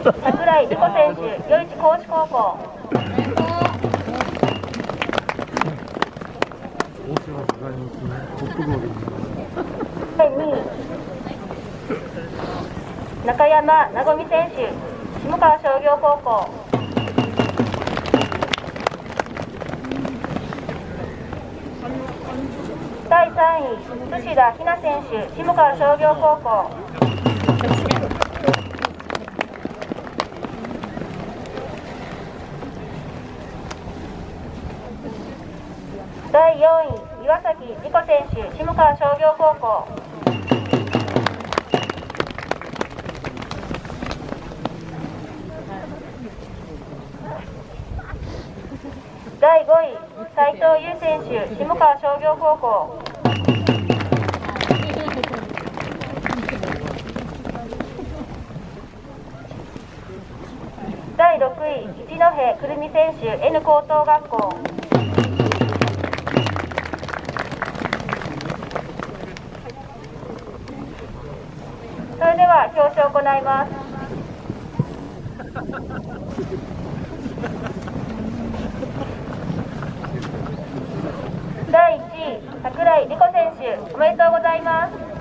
櫻井莉子選手、余市高知高校。第2位、中山なごみ選手、下川商業高校。第3位、津田ひな選手、下川商業高校。第4位、岩崎莉子選手、下川商業高校。第5位、斉藤優選手、下川商業高校。第6位、一戸くるみ選手、N 高等学校。それでは表彰を行います。第1位、櫻井莉子選手、おめでとうございます。